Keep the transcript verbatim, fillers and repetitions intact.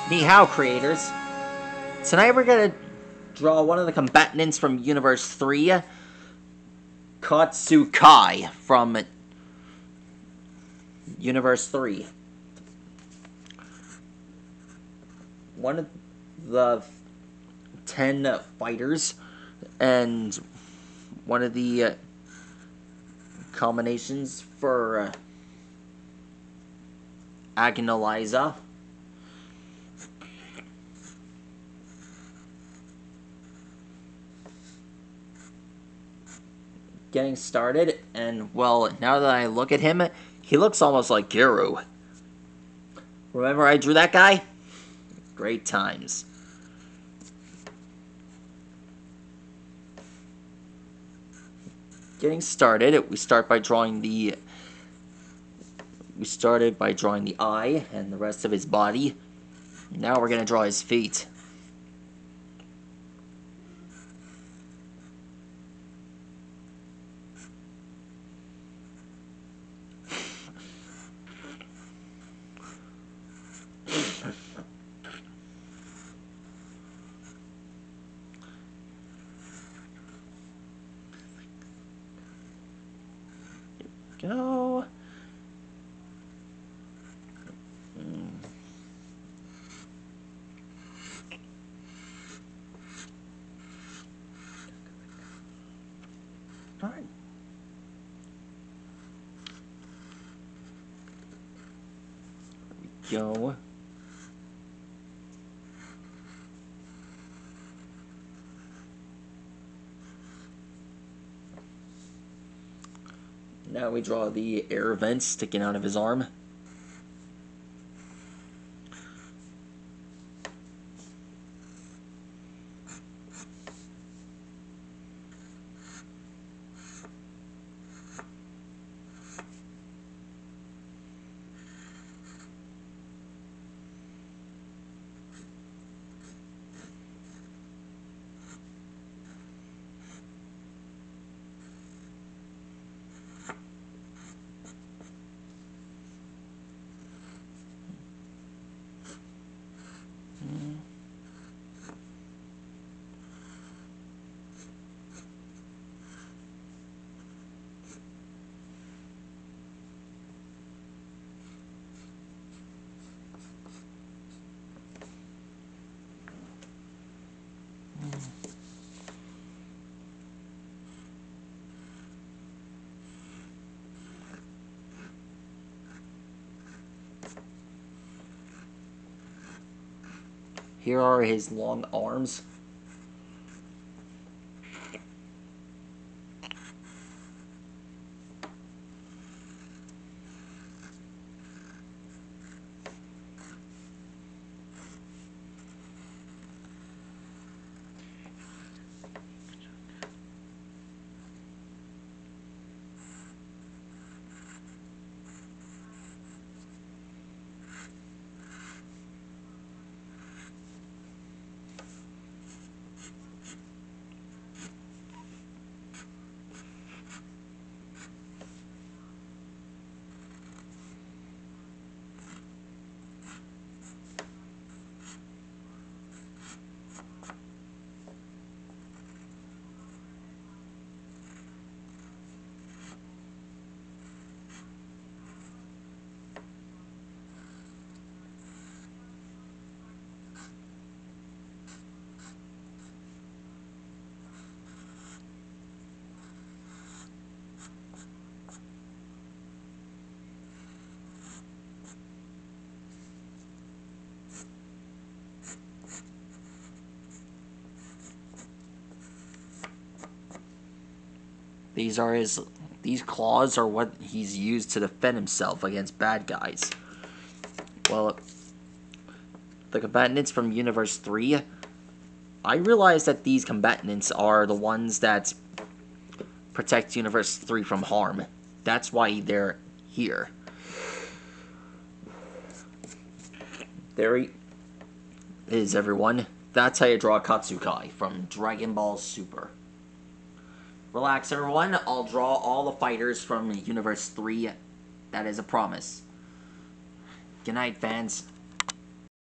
Ni hao, creators. Tonight we're gonna draw one of the combatants from Universe three, Koitsukai from Universe three. One of the ten fighters, and one of the uh, combinations for uh, Agonaliza. Getting started, and well, now that I look at him, he looks almost like Guru. Remember I drew that guy? Great times. Getting started, we start by drawing the we started by drawing the eye and the rest of his body. Now we're gonna draw his feet. Go. Mm. All right. There we go. Now we draw the air vents sticking out of his arm. Here are his long arms. These are his these claws are what he's used to defend himself against bad guys. Well, the combatants from Universe three, I realize that these combatants are the ones that protect Universe three from harm. That's why they're here. There he is, everyone. That's how you draw Koitsukai from Dragon Ball Super. Relax, everyone. I'll draw all the fighters from Universe three. That is a promise. Good night, fans.